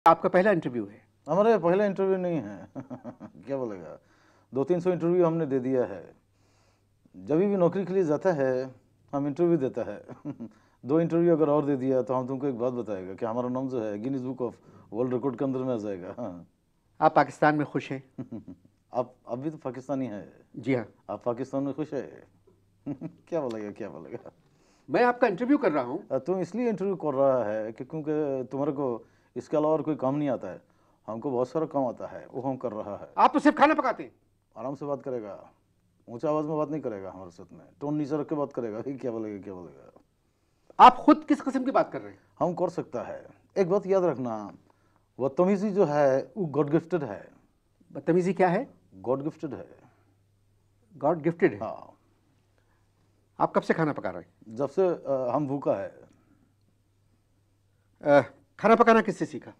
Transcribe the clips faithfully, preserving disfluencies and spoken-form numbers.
आपका पहला इंटरव्यू है? हमारे पहला इंटरव्यू नहीं है क्या बोलेगा, दो तीन सौ इंटरव्यू हमने दे दिया है। जब भी नौकरी के लिए जाता है हम इंटरव्यू देता है दो इंटरव्यू अगर और दे दिया तो हम तुमको एक बात बताएगा कि हमारा नाम जो है Guinness book of world record के अंदर में आ जाएगा। हाँ। आप पाकिस्तान में खुश हैं? आप अब भी तो पाकिस्तानी है। जी हाँ। आप पाकिस्तान में खुश है क्या बोलेगा क्या बोलेगा। मैं आपका इंटरव्यू कर रहा हूँ। तुम इसलिए इंटरव्यू कर रहा है कि क्योंकि तुम्हारे को इसके अलावा और कोई काम नहीं आता है। हमको बहुत सारा काम आता है, वो हम कर रहा है। आप तो सिर्फ खाना पकाते हैं। आराम से बात करेगा, ऊंचा आवाज में बात नहीं करेगा, हमारे साथ में टोन नीचे रख के बात करेगा। क्या बोलेगा क्या बोलेगा। आप खुद किस किस्म की बात कर रहे हैं? हम कर सकता है। एक बात याद रखना, बदतमीजी जो है वो गॉड गिफ्टेड है। बदतमीजी क्या है? गॉड गिफ्टेड है। गॉड गिफ्टेड है? हाँ। आप कब से खाना पका रहे हैं? जब से आ, हम भूखा है। आ, खाना पकाना किससे सीखा?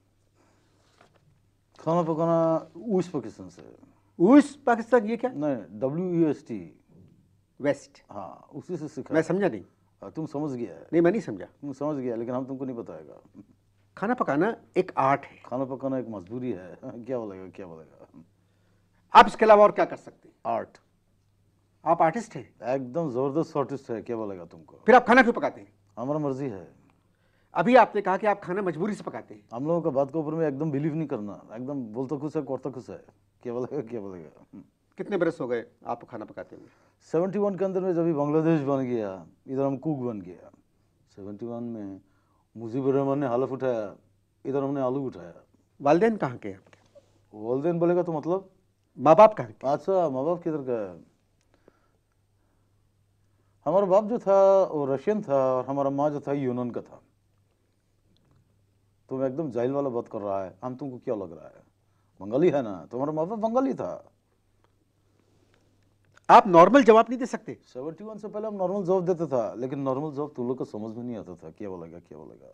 खाना पकाना उस पाकिस्तान से। उस पाकिस्तान? ये क्या? नहीं, W U S T, west. हाँ, उसी से सीखा। मैं समझा नहीं। आ, तुम समझ गया है। नहीं, मैं नहीं समझा। तुम समझ गया लेकिन हम तुमको नहीं बताएगा। खाना पकाना एक आर्ट है। खाना पकाना एक मजबूरी है। क्या बोलेगा क्या बोलेगा। आप इसके अलावा और क्या कर सकते हैं? आर्ट। आप आर्टिस्ट हैं? एकदम जबरदस्त आर्टिस्ट है। क्या बोलेगा तुमको। फिर आप खाना क्यों पकाते हैं? हमारा मर्जी है। अभी आपने कहा कि आप खाना मजबूरी से पकाते हैं। हम लोगों का बात के ऊपर में एकदम बिलीव नहीं करना, एकदम बोलता कुछ है करता कुछ है। क्या बोलेगा क्या बोलेगा। कितने बरस हो गए आपको खाना पकाते हुए? सेवेंटी वन के अंदर में जब बांग्लादेश बन गया, इधर हम कुक बन गया। सेवेंटी वन में मुजीबुर रहमान ने हलफ उठाया, इधर हमने आलू उठाया। वालिदैन कहाँ के हैं आपके? वालिदैन बोलेगा तो मतलब माँ बाप कहाँ के? अच्छा, माँ बाप किधर का है। हमारा बाप जो था वो रशियन था और हमारा माँ जो था यूनान का था। तुम एकदम जाहिल वाला बात कर रहा है। हम तुमको क्या लग रहा है, बंगाली है ना, तुम्हारा माँ बाप बंगाली था। आप नॉर्मल जवाब नहीं दे सकते? सेवेंटी वन से पहले हम नॉर्मल जॉब देता था, लेकिन नॉर्मल जॉब तुम लोग को समझ में नहीं आता था। क्या बोलेगा क्या बोलेगा।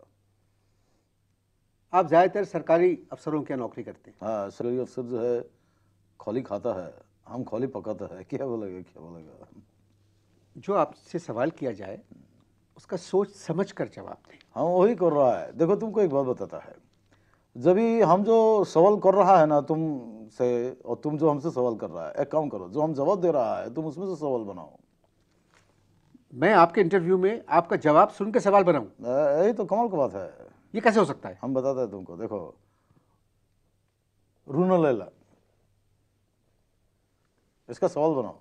आप ज्यादातर सरकारी अफसरों की नौकरी करते हैं? हाँ, सरकारी अफसर जो है खोली खाता है, हम खोली पकाता है। क्या बोलेगा क्या बोलेगा। जो आपसे सवाल किया जाए उसका सोच समझ कर जवाब दें। हम वही कर रहा है। देखो तुमको एक बात बताता है, जब भी हम जो सवाल कर रहा है ना तुमसे, और तुम जो हमसे सवाल कर रहा है, एक काम करो, जो हम जवाब दे रहा है तुम उसमें से सवाल बनाओ। मैं आपके इंटरव्यू में आपका जवाब सुन के सवाल बनाऊं? यही तो कमाल की बात है। ये कैसे हो सकता है? हम बताते हैं तुमको। देखो, रूना लैला, इसका सवाल बनाओ।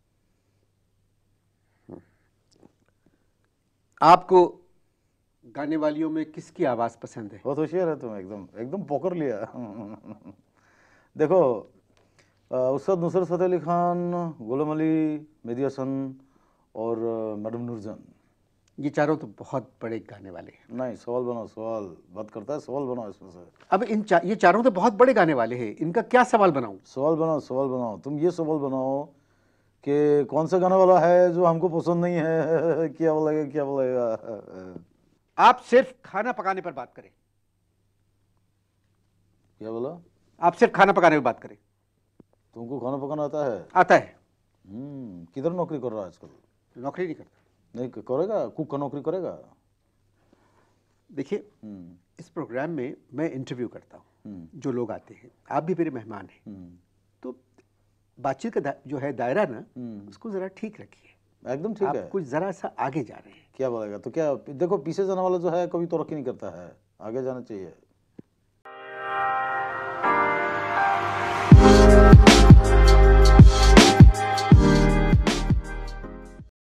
आपको गाने वालियों में किसकी आवाज पसंद है? बहुत होशियार है तुम, एकदम एकदम पकड़ लिया देखो, उस्ताद नुसरत फतेह अली खान, गुलाम अली, मेहदी हसन और मैडम नूरजहान, ये चारों तो बहुत बड़े गाने वाले हैं। नहीं, सवाल बनाओ। सवाल बात करता है, सवाल बनाओ इसमें से। अब इन चा, ये चारों तो बहुत बड़े गाने वाले हैं, इनका क्या सवाल बनाऊं? सवाल बनाओ सवाल बनाओ। तुम ये सवाल बनाओ कि कौन सा गाना वाला है जो हमको पसंद नहीं है। क्या बोलेगा क्या बोलेगा। आप सिर्फ खाना पकाने पर बात करें। क्या बोला? आप सिर्फ खाना पकाने पर बात करें। तुमको खाना पकाना आता है? आता है। हम्म किधर नौकरी कर रहा है आजकल? नौकरी नहीं करता। नहीं करेगा, कुक का नौकरी करेगा। देखिए, इस प्रोग्राम में मैं इंटरव्यू करता हूँ, जो लोग आते हैं, आप भी मेरे मेहमान हैं, तो बातचीत का जो है दायरा ना, उसको जरा ठीक रखिए। एकदम ठीक है। आप कुछ जरा सा आगे जा रहे हैं। क्या बोलेगा तो क्या, देखो पीछे जाने वाला जो है कभी तो रखी नहीं करता है, आगे जाना चाहिए।